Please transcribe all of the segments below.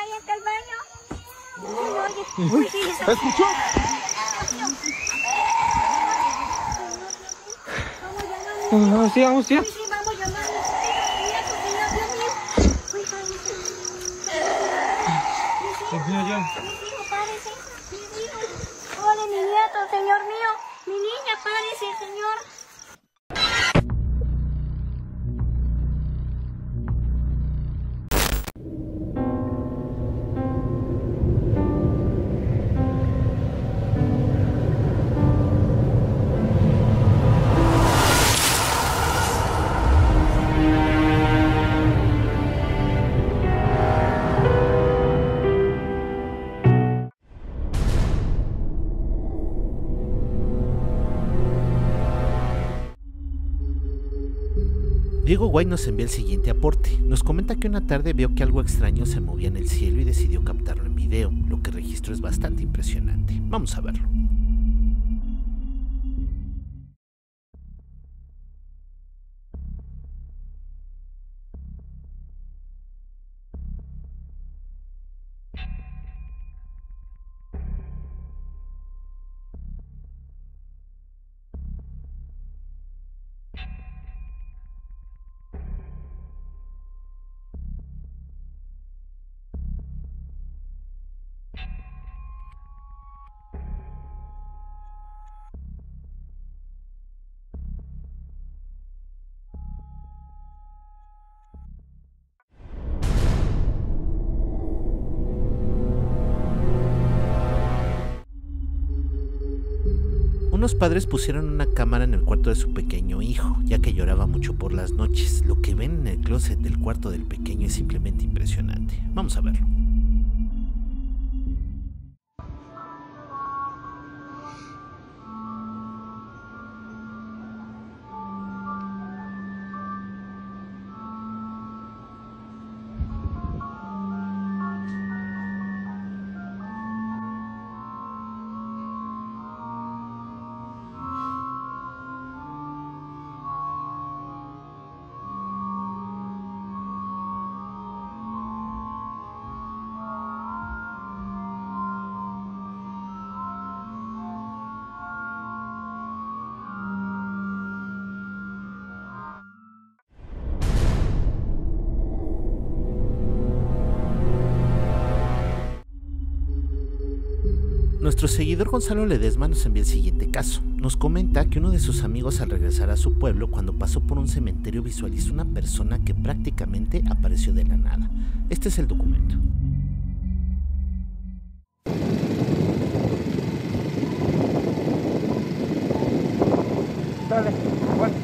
ahí está el baño. Uy, sí, ¿Escuchó? Vamos llamando. Sí, vamos ya. Sí, vamos llamando. Señor, Dios mío. Uy, párese. Mis hijos, párese. Mis hijos. Hola, mi nieto, señor mío. Mi niña, párese, señor. Diego White nos envía el siguiente aporte. Nos comenta que una tarde vio que algo extraño se movía en el cielo y decidió captarlo en video. Lo que registró es bastante impresionante. Vamos a verlo. Unos padres pusieron una cámara en el cuarto de su pequeño hijo, ya que lloraba mucho por las noches. Lo que ven en el closet del cuarto del pequeño es simplemente impresionante. Vamos a verlo. Nuestro seguidor Gonzalo Ledesma nos envía el siguiente caso. Nos comenta que uno de sus amigos al regresar a su pueblo, cuando pasó por un cementerio, visualizó una persona que prácticamente apareció de la nada. Este es el documento. Dale, bueno.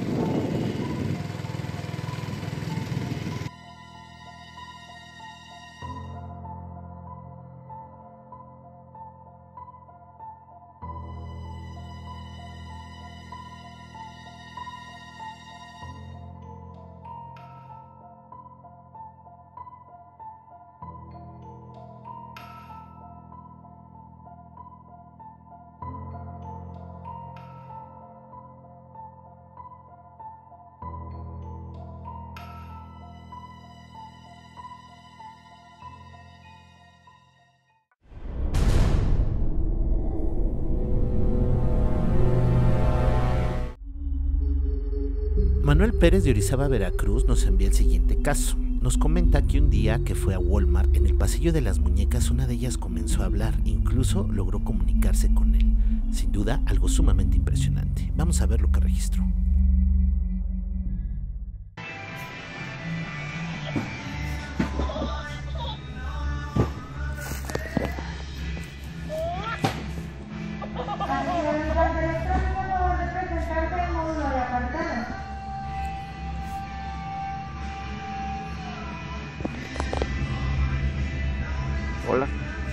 Manuel Pérez de Orizaba, Veracruz, nos envía el siguiente caso. Nos comenta que un día que fue a Walmart, en el pasillo de las muñecas, una de ellas comenzó a hablar, incluso logró comunicarse con él. Sin duda, algo sumamente impresionante. Vamos a ver lo que registró. Hola.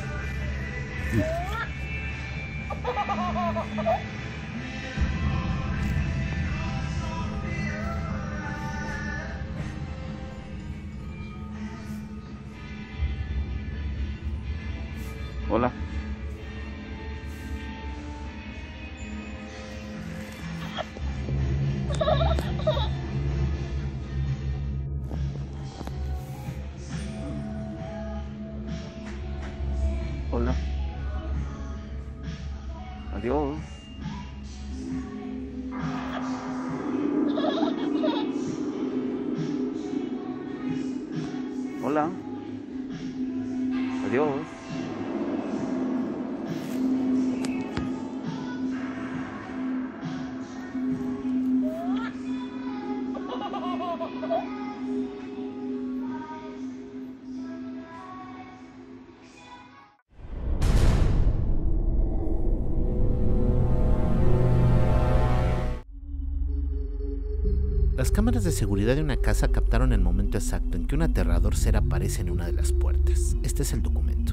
Hola. Hola. Adiós. Hola. Adiós. Las cámaras de seguridad de una casa captaron el momento exacto en que un aterrador ser aparece en una de las puertas. Este es el documento.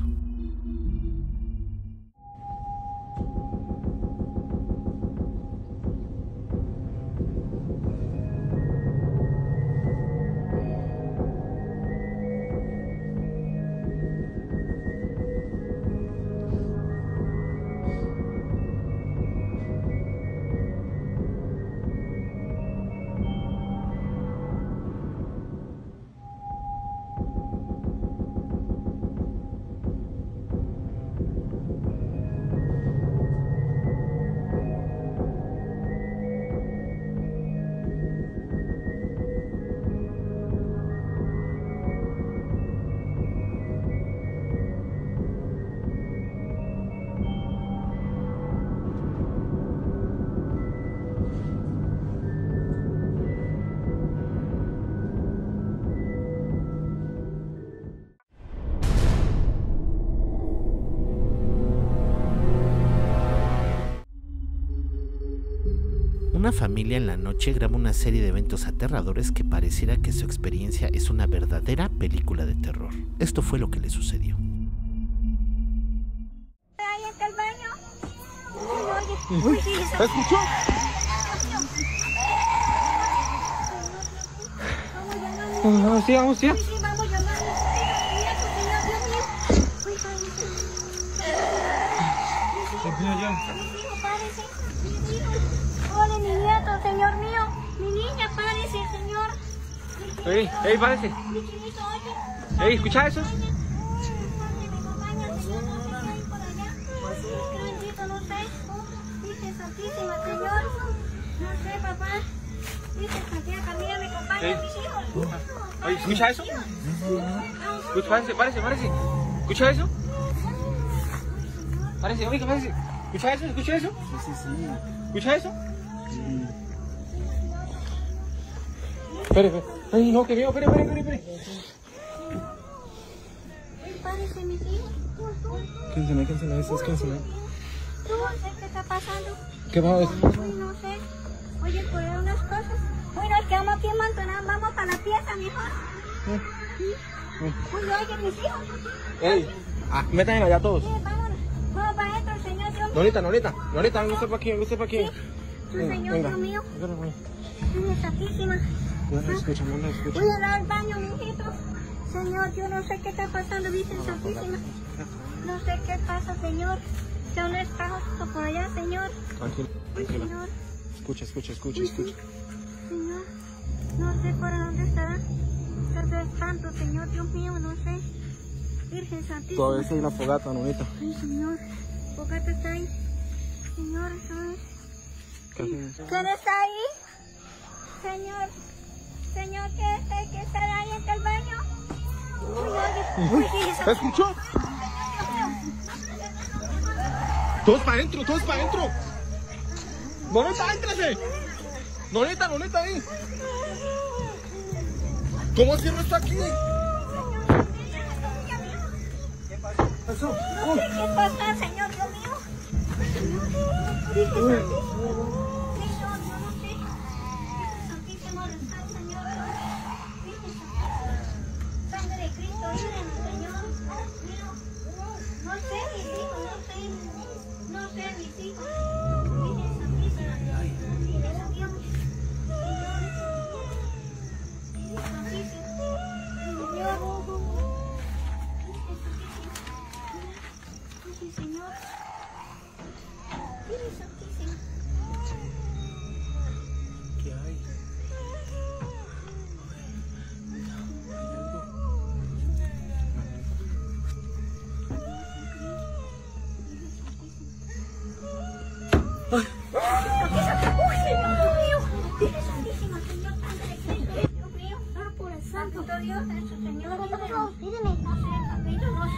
Una familia en la noche graba una serie de eventos aterradores que pareciera que su experiencia es una verdadera película de terror. Esto fue lo que le sucedió. Ahí está el baño. Uy, sí, ¿Te escuchó? Vamos, sí, vamos, sí. Sí, vamos llamando. Mira, señor, Dios mío. Uy, mis hijos, párese. Mis hijos. Hola, mi nieto, señor mío. Mi niña, párese, señor. Ey, párese. Mi chinito, oye. Ey, ¿escucha eso? Me acompaña, señor, no sé qué hay por allá. Qué bendito, no sé. Dice Santísima, señor. No sé, papá. Dice Santiago, mira, me acompaña, mis hijos. Oye, ¿escucha eso? Párese. ¿Escucha eso? Párese, oiga, párese. ¿Escucha eso? ¿Escucha eso? Sí. ¿Escucha eso? Espere. Ay, no, que veo, espere. Párese, mis hijos. Quénsela, No sé qué está pasando. ¿Qué va a decir? Uy, no sé. Oye, por unas cosas. Uy, nos quedamos aquí en Mantoná. Vamos para la pieza, mejor. Uy, oye, mis hijos. Ey, métanse allá todos. Sí, vámonos. Vamos para adentro, Señor Dios mío. Nolita, venga usted para aquí, Sí, Señor Dios mío. Dios Santísima. No la escucha. Voy a dar al baño, mijito. Señor, yo no sé qué está pasando, Virgen Santísima. No sé qué pasa, Señor. Si aún está justo por allá, Señor. Tranquila. Señor. Escucha. Señor, no sé por dónde estará. Tal vez tanto, Señor Dios mío, no sé. Virgen Santísima. Todavía hay una fogata, Nolita. Ay, Señor, fogata está ahí. Señor, eso es. ¿Quién está ahí? Señor, ¿qué está ahí en el baño? Uy, sí, ¿Te escuchó? Todos para adentro. Nolita, éntrese. Nolita, ahí. ¿Cómo cierro esto aquí? Eso. No sé qué pasa, Señor Dios mío. Virgen Santísima. Yo no sé. Virgen Santísima, está el Señor. Virgen Santísima. Sangre de Cristo, líbranos, Señor. Mío. No sé, mis hijos, no sé mis hijos. Virgen Santísima. Virgen Santísima. Señor. Virgen Santísima.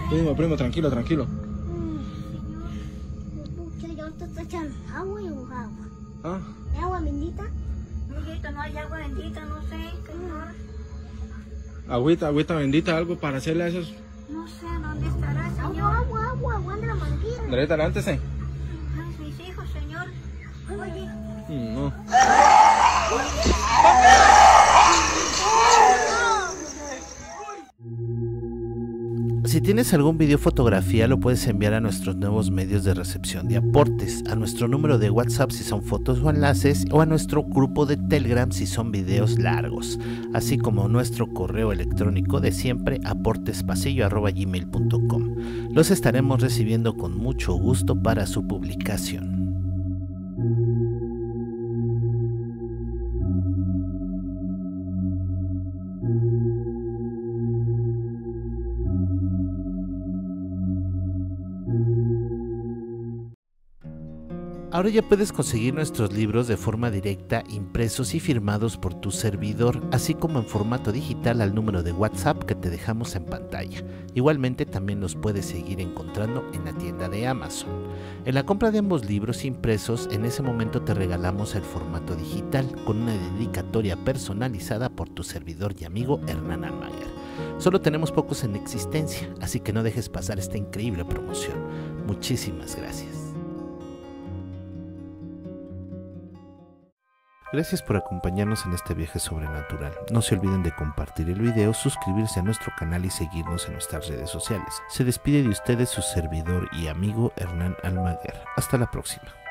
Primo, tranquilo. Señor. Pucha, yo te estoy echando agua y agua. ¿Ah? ¿Hay agua bendita? Mijito, no hay agua bendita, no sé, señor. Agüita bendita, algo para hacerle a esos. No sé dónde estará, señor. Agua de la manguera. Andrés, adelántese. Ay, mis hijos, señor. Oye. No. Si tienes algún video o fotografía, lo puedes enviar a nuestros nuevos medios de recepción de aportes, a nuestro número de WhatsApp si son fotos o enlaces, o a nuestro grupo de Telegram si son videos largos, así como nuestro correo electrónico de siempre, aportespasillo@gmail.com. Los estaremos recibiendo con mucho gusto para su publicación. Ahora ya puedes conseguir nuestros libros de forma directa, impresos y firmados por tu servidor, así como en formato digital al número de WhatsApp que te dejamos en pantalla. Igualmente también los puedes seguir encontrando en la tienda de Amazon. En la compra de ambos libros impresos, en ese momento te regalamos el formato digital con una dedicatoria personalizada por tu servidor y amigo Hernán Almaguer. Solo tenemos pocos en existencia, así que no dejes pasar esta increíble promoción. Muchísimas gracias. Gracias por acompañarnos en este viaje sobrenatural. No se olviden de compartir el video, suscribirse a nuestro canal y seguirnos en nuestras redes sociales. Se despide de ustedes su servidor y amigo Hernán Almaguer. Hasta la próxima.